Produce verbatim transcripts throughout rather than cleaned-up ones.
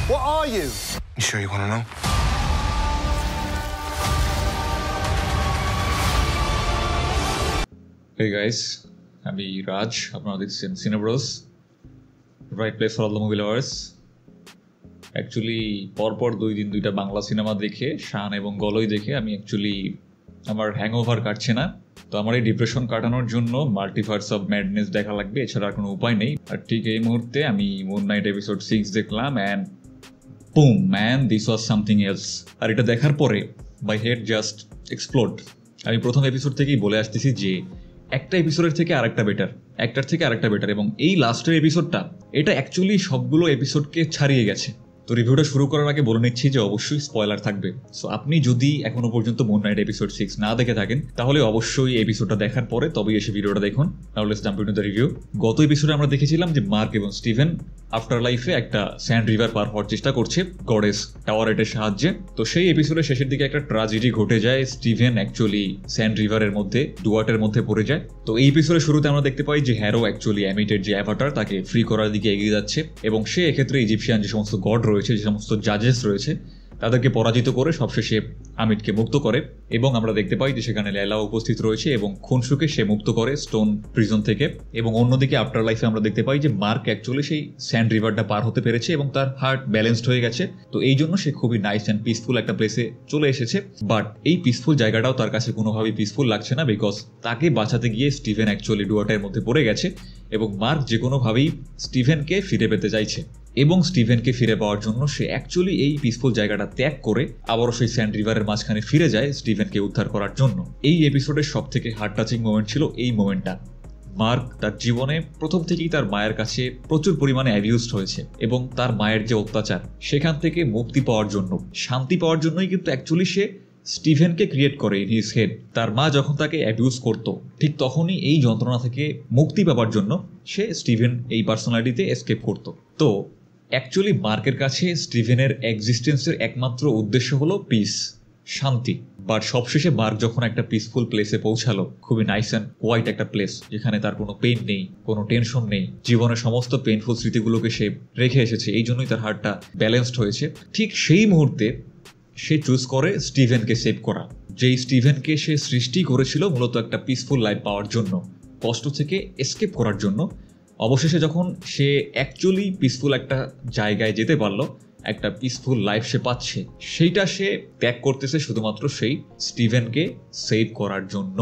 What are you? You sure you want to know? Hey guys, আমি রাজ, আপনারা দেখছেন Cine Bros, right place for all the movie lovers. Actually পরপর দুই দিন দুইটা বাংলা সিনেমা দেখে শান এবং গলই দেখে আমি অ্যাকচুয়ালি আমার হ্যাংওভার কাটছে না। তো আমার এই ডিপ্রেশন কাটানোর জন্য মাল্টিভার্স অফ ম্যাডনেস দেখা লাগবে, এছাড়া আর কোনো উপায় নেই। আর ঠিক এই মুহূর্তে আমি মুন নাইট এপিসোড সিক্স দেখলাম and boom man, this was something else. আর এটা দেখার পরে মাই হেড জাস্ট এক্সপ্লোড। আমি প্রথম এপিসোড থেকেই বলে আসতেছি যে একটা এপিসোডের থেকে আরেকটা বেটার, একটার থেকে আরেকটা বেটার, এবং এই লাস্টের এপিসোডটা এটা অ্যাকচুয়ালি সবগুলো এপিসোডকে ছাড়িয়ে গেছে। তো রিভিউটা শুরু করার আগে বলে নিচ্ছি যে অবশ্যই স্পয়লার থাকবে। সো আপনি যদি এখনো পর্যন্ত মুন নাইট এপিসোড সিক্স না দেখে থাকেন তাহলে অবশ্যই এপিসোডটা দেখার পরে তবেই এসে ভিডিওটা দেখুন। Now let's jump into the review. গত এপিসোডে আমরা দেখেছিলাম যে মার্ক এবং স্টিভেন আফটার লাইফে একটা স্যান্ড রিভার পার হওয়ার চেষ্টা করছে গডেস টাওয়ারেটের সাহায্যে। তো সেই এপিসোডের শেষের দিকে একটা ট্র্যাজেডি ঘটে যায়, স্টিভেন অ্যাকচুয়ালি স্যান্ড রিভারের মধ্যে ডুয়ার্টের মধ্যে পড়ে যায়। তো এই এপিসোডের শুরুতে আমরা দেখতে পাই যে হ্যারো অ্যাকচুয়ালি অ্যামিটের যে অ্যাভাটার তাকে ফ্রি করার দিকে এগিয়ে যাচ্ছে, এবং সে এক্ষেত্রে ইজিপশিয়ান যে সমস্ত গড রয়েছে, যে সমস্ত জাজেস রয়েছে তাদেরকে পরাজিত করে সবশেষে আমিটকে মুক্ত করে। এবং আমরা দেখতে পাই যে সেখানে লেলা উপস্থিত রয়েছে এবং খুনসুকে সে মুক্ত করে স্টোন প্রিজন থেকে। এবং অন্যদিকে আফটার লাইফে আমরা দেখতে পাই যে মার্ক অ্যাকচুয়ালি সেই স্যান্ড রিভারটা পার হতে পেরেছে এবং তার হার্ট ব্যালেন্সড হয়ে গেছে। তো এই জন্য সে খুবই নাইস অ্যান্ড পিসফুল একটা প্লেসে চলে এসেছে। বাট এই পিসফুল জায়গাটাও তার কাছে কোনোভাবেই পিসফুল লাগছে না, বিকজ তাকে বাঁচাতে গিয়ে স্টিভেন অ্যাকচুয়ালি ডুয়ার্টের মধ্যে পড়ে গেছে এবং মার্ক যে কোনোভাবেই স্টিভেনকে ফিরে পেতে চাইছে। এবং স্টিভেনকে ফিরে পাওয়ার জন্য সে অ্যাকচুয়ালি এই পিসফুল জায়গাটা ত্যাগ করে আবারও সেই স্যান্ড রিভারের মাঝখানে ফিরে যায় স্টিভেনকে উদ্ধার করার জন্য। এই এপিসোডের সব থেকে হার্ট টাচিং মোমেন্ট ছিল এই মোমেন্টটা। মার্ক তার জীবনে প্রথম থেকেই তার মায়ের কাছে প্রচুর পরিমাণে অ্যাবিউজড হয়েছে, এবং তার মায়ের যে অত্যাচার সেখান থেকে মুক্তি পাওয়ার জন্য, শান্তি পাওয়ার জন্যই কিন্তু অ্যাকচুয়ালি সে স্টিভেনকে ক্রিয়েট করে ইন হিজ হেড। তার মা যখন তাকে অ্যাবিউজ করতো ঠিক তখনই এই যন্ত্রণা থেকে মুক্তি পাওয়ার জন্য সে স্টিভেন এই পার্সোনালিটিতে এসকেপ করতো। তো অ্যাকচুয়ালি মার্কের কাছে স্টিভেনের এক্সিস্টেন্সের একমাত্র উদ্দেশ্য হলো পিস, শান্তি। বাট সবশেষে মার্ক যখন একটা পিসফুল প্লেসে পৌঁছালো, খুবই নাইস অ্যান্ড কোয়াইট একটা প্লেস যেখানে তার কোনো পেইন নেই, কোনো টেনশন নেই, জীবনের সমস্ত পেইনফুল স্মৃতিগুলোকে সে রেখে এসেছে, এই জন্যই তার হার্টটা ব্যালেন্সড হয়েছে। ঠিক সেই মুহূর্তে সে চুজ করে স্টিভেনকে সেভ করা, যেই স্টিভেনকে সে সৃষ্টি করেছিল মূলত একটা পিসফুল লাইফ পাওয়ার জন্য, কষ্ট থেকে এসকেপ করার জন্য। অবশেষে যখন সে অ্যাকচুয়ালি পিসফুল একটা জায়গায় যেতে পারলো, একটা পিসফুল লাইফ সে পাচ্ছে, সেইটা সে ত্যাগ করতেছে শুধুমাত্র সেই স্টিভেনকে সেভ করার জন্য,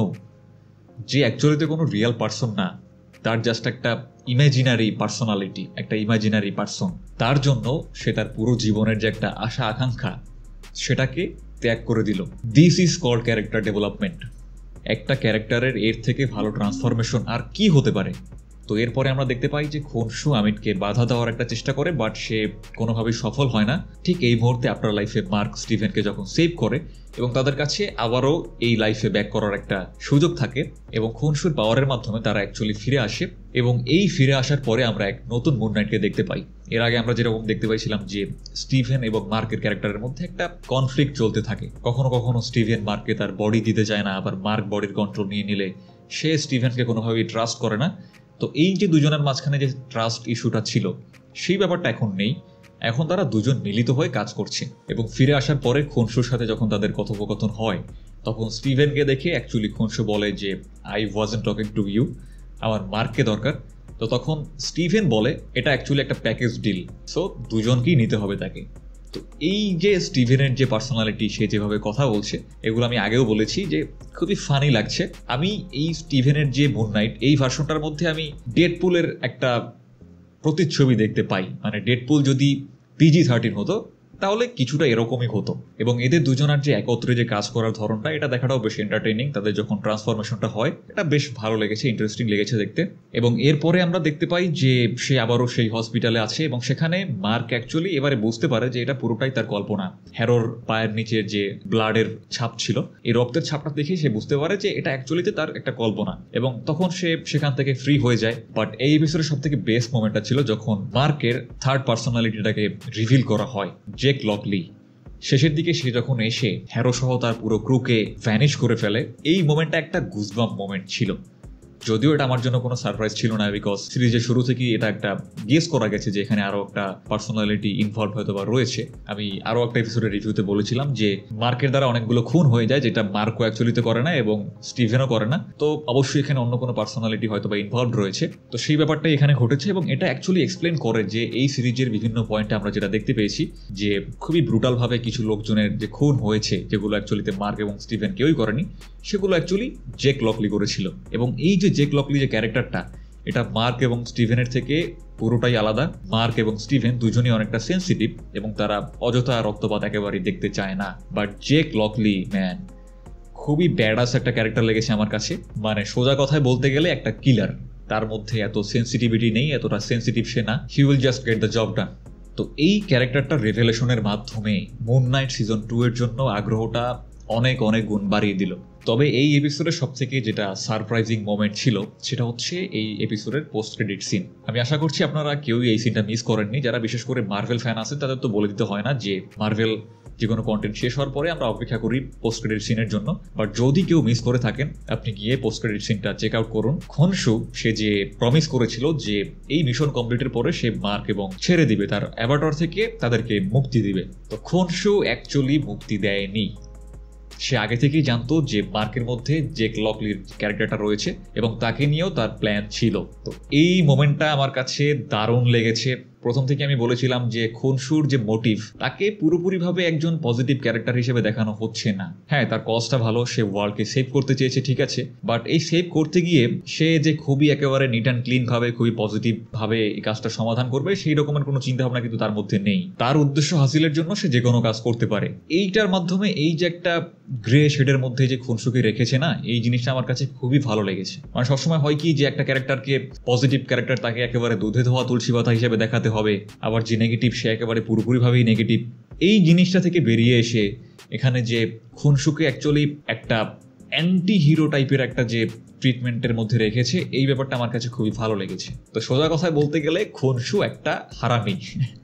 যে অ্যাকচুয়ালিতে কোনো রিয়েল পার্সন না, তার জাস্ট একটা ইমাজিনারি পার্সোনালিটি, একটা ইমাজিনারি পার্সন। তার জন্য সে তার পুরো জীবনের যে একটা আশা আকাঙ্ক্ষা সেটাকে ত্যাগ করে দিল। This is called character development. একটা ক্যারেক্টারের এর থেকে ভালো ট্রান্সফরমেশন আর কি হতে পারে? তো এরপরে আমরা দেখতে পাই যে খুনসু আমিটকে বাধা দেওয়ার একটা চেষ্টা করে, বাট সে কোনোভাবেই সফল হয় না। ঠিক এই মুহূর্তে আফটার লাইফে মার্ক স্টিভেনকে যখন সেভ করে এবং তাদের কাছে আবারও এই লাইফে ব্যাক করার একটা সুযোগ থাকে, এবং খুনসুর পাওয়ারের মাধ্যমে তারা অ্যাকচুয়ালি ফিরে আসে। এবং এই ফিরে আসার পরে আমরা এক নতুন মুন নাইটকে দেখতে পাই। এর আগে আমরা যেরকম দেখতে পাইছিলাম যে স্টিভেন এবং মার্কের ক্যারেক্টারের মধ্যে একটা কনফ্লিক্ট চলতে থাকে, কখনো কখনো স্টিভেন মার্ককে তার বডি দিতে চায় না, আবার মার্ক বডির কন্ট্রোল নিয়ে নিলে সে স্টিভেনকে কোনোভাবেই ট্রাস্ট করে না। তো এই যে দুজনের মাঝখানে যে ট্রাস্ট ইস্যুটা ছিল সেই ব্যাপারটা এখন নেই, এখন তারা দুজন মিলিত হয়ে কাজ করছে। এবং ফিরে আসার পরে খুনসুর সাথে যখন তাদের কথোপকথন হয় তখন স্টিভেনকে দেখে অ্যাকচুয়ালি খুনসু বলে যে I wasn't talking to you, আমার মার্ককে দরকার। তো তখন স্টিভেন বলে এটা অ্যাকচুয়ালি একটা প্যাকেজ ডিল, সো দুজনকেই নিতে হবে তাকে। তো এই যে স্টিভেনের যে পার্সোনালিটি, সে যেভাবে কথা বলছে, এগুলো আমি আগেও বলেছি যে খুবই ফানি লাগছে। আমি এই স্টিভেনের যে মুন নাইট এই ভার্সনটার মধ্যে আমি ডেডপুলের একটা প্রতিচ্ছবি দেখতে পাই। মানে ডেডপুল যদি পিজি থার্টিন হতো তাহলে কিছুটা এরকমই হতো। এবং এদের দুজনের যে একত্রে যে কাজ করার ধরনটা, এটা দেখাটাও বেশ এন্টারটেইনিং। তাদের যখন ট্রান্সফরমেশনটা হয় এটা বেশ ভালো লেগেছে, ইন্টারেস্টিং লেগেছে দেখতে। এবং এরপরে আমরা দেখতে পাই যে সে আবারও সেই হসপিটালে আছে, এবং সেখানে মার্ক অ্যাকচুয়ালি এবারে বুঝতে পারে যে এটা পুরোটাই তার কল্পনা। হ্যারোর পায়ের নিচের যে ব্লাডের ছাপ ছিল, এই রক্তের ছাপটা দেখে সে বুঝতে পারে যে এটা অ্যাকচুয়ালিতে তার একটা কল্পনা, এবং তখন সে সেখান থেকে ফ্রি হয়ে যায়। বাট এই এপিসোডের সব থেকে বেস্ট মোমেন্টটা ছিল যখন মার্কের থার্ড পার্সোনালিটিটাকে রিভিল করা হয়, জেক লকলি। শেষের দিকে সে যখন এসে হ্যারো সহ তার পুরো ক্রুকে ভ্যানিশ করে ফেলে, এই মোমেন্টটা একটা গুজবাম্প মোমেন্ট ছিল। যদিও এটা আমার জন্য কোনো সারপ্রাইজ ছিল না, বিকজ সিরিজের শুরু থেকেই এটা একটা গেস করা গেছে যে এখানে আরো একটা পার্সোনালিটি ইনভলভ হয়তো বা রয়েছে। আমি আরো একটা এপিসোডের রিভিউতে বলেছিলাম যে মার্কের দ্বারা অনেকগুলো খুন হয়ে যায়, যেটা মার্কও অ্যাকচুয়ালিতে করে না এবং স্টিভেনও করে না। তো অবশ্যই এখানে অন্য কোনো পার্সোনালিটি হয়তো বা ইনভলভ রয়েছে। তো সেই ব্যাপারটাই এখানে ঘটেছে এবং এটা অ্যাকচুয়ালি এক্সপ্লেন করে যে এই সিরিজের বিভিন্ন পয়েন্টে আমরা যেটা দেখতে পেয়েছি যে খুবই ব্রুটাল ভাবে কিছু লোকজনের যে খুন হয়েছে, যেগুলো অ্যাকচুয়ালিতে মার্ক এবং স্টিভেন কেউই করেনি, সেগুলো অ্যাকচুয়ালি জেক লকলি করেছিল। এবং এই যে জেক লকলি যে ক্যারেক্টারটা, এটা মার্ক এবং স্টিভেনের থেকে পুরোটাই আলাদা। মার্ক এবং স্টিভেন দুজনই অনেকটা সেন্সিটিভ এবং তারা অযথা রক্তপাত একেবারেই দেখতে চায় না। বাট জেক লকলি ম্যান খুবই ব্যাডাস একটা ক্যারেক্টার লেগেছে আমার কাছে। মানে সোজা কথায় বলতে গেলে একটা কিলার। তার মধ্যে এত সেন্সিটিভিটি নেই, এতটা সেন্সিটিভ সে না। He will just get the job done. তো এই ক্যারেক্টারটা রেভেলেশনের মাধ্যমে মুন নাইট সিজন টু এর জন্য আগ্রহটা অনেক অনেক গুণ বাড়িয়ে দিল। তবে এই এপিসোডের সব থেকে যেটা সারপ্রাইজিং মোমেন্ট ছিল সেটা হচ্ছে এই এপিসোডের পোস্ট ক্রেডিট সিন। আমি আশা করছি আপনারা কেউই এই সিনটা মিস করেননি। যারা বিশেষ করে মার্ভেল ফ্যান আছেন তাদের তো বলে দিতে হয় না যে মার্ভেল যে কোনো কন্টেন্ট শেষ হওয়ার পরে আমরা অপেক্ষা করি পোস্ট ক্রেডিট সিনের জন্য। বাট যদি কেউ মিস করে থাকেন, আপনি গিয়ে পোস্ট ক্রেডিট সিনটা চেক আউট করুন। খনসু সে যে প্রমিস করেছিল যে এই মিশন কমপ্লিটের পরে সে মার্ক এবং ছেড়ে দিবে, তার অ্যাভাটার থেকে তাদেরকে মুক্তি দিবে। তো খনসু অ্যাকচুয়ালি মুক্তি দেয়নি। সে আগে থেকেই জানতো যে মার্কের মধ্যে জেক লকলির ক্যারেক্টারটা রয়েছে এবং তাকে নিয়েও তার প্ল্যান ছিল। তো এই মোমেন্টটা আমার কাছে দারুণ লেগেছে। প্রথম থেকে আমি বলেছিলাম যে খনসুর যে মোটিভ, তাকে পুরোপুরিভাবে একজন পজিটিভ ক্যারেক্টার হিসেবে দেখানো হচ্ছে না। হ্যাঁ, তার কজটা ভালো, সে ওয়ার্ল্ডকে সেভ করতে চেয়েছে, ঠিক আছে। বাট এই সেভ করতে গিয়ে সে যে খুবই একেবারে নিট অ্যান্ড ক্লিন ভাবে, খুবই পজিটিভ ভাবে এই কাজটা সমাধান করবে, সেই রকমের কোনো চিন্তা ভাবনা কিন্তু তার মধ্যে নেই। তার উদ্দেশ্য হাসিলের জন্য সে যে কোনো কাজ করতে পারে। এইটার মাধ্যমে এই যে একটা গ্রে শেডের মধ্যে যে খনসুকে রেখেছে না, এই জিনিসটা আমার কাছে খুবই ভালো লেগেছে। মানে সবসময় হয় কি যে একটা ক্যারেক্টারকে পজিটিভ ক্যারেক্টার তাকে একেবারে দুধে ধোয়া তুলসী পাতা হিসেবে দেখাতে হবে, আবার যে নেগেটিভ সে একেবারে পুরোপুরিভাবেই নেগেটিভ। এই জিনিসটা থেকে বেরিয়ে এসে এখানে যে খনসুকে অ্যাকচুয়ালি একটা অ্যান্টি হিরো টাইপের একটা যে ট্রিটমেন্টের মধ্যে রেখেছে, এই ব্যাপারটা আমার কাছে খুবই ভালো লেগেছে। তো সোজা কথায় বলতে গেলে খনসু একটা হারামি।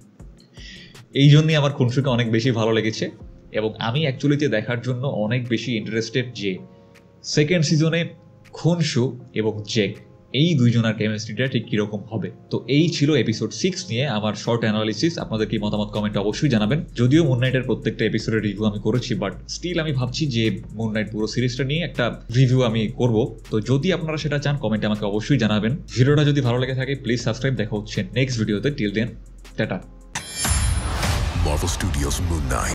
এই জন্যই আমার খনসুকে অনেক বেশি ভালো লেগেছে এবং আমি অ্যাকচুয়ালিতে দেখার জন্য অনেক বেশি ইন্টারেস্টেড যে সেকেন্ড সিজনে খনসু এবং জেক এই দুইজনের কেমিস্ট্রিটা ঠিক কিরকম হবে। তো এই ছিল এপিসোড সিক্স নিয়ে আমার শর্ট অ্যানালিসিস। আপনাদের কি মতামত কমেন্টে অবশ্যই জানাবেন। যদিও মুন নাইটের প্রত্যেকটা এপিসোডের রিভিউ আমি করেছি, বাট স্টিল আমি ভাবছি যে মুন নাইট পুরো সিরিজটা নিয়ে একটা রিভিউ আমি করব। তো যদি আপনারা সেটা চান কমেন্টে আমাকে অবশ্যই জানাবেন। ভিডিওটা যদি ভালো লেগে থাকে প্লিজ সাবস্ক্রাইব। দেখা হচ্ছে নেক্সট ভিডিওতে। টিল দেন, টাটা। Marvel Studios Moon Knight.